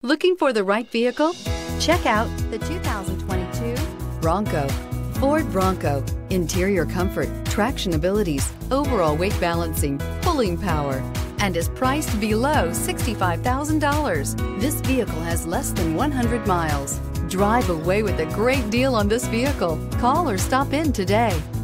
Looking for the right vehicle? Check out the 2022 Bronco. Ford Bronco. Interior comfort, traction abilities, overall weight balancing, pulling power, and is priced below $65,000. This vehicle has less than 100 miles. Drive away with a great deal on this vehicle. Call or stop in today.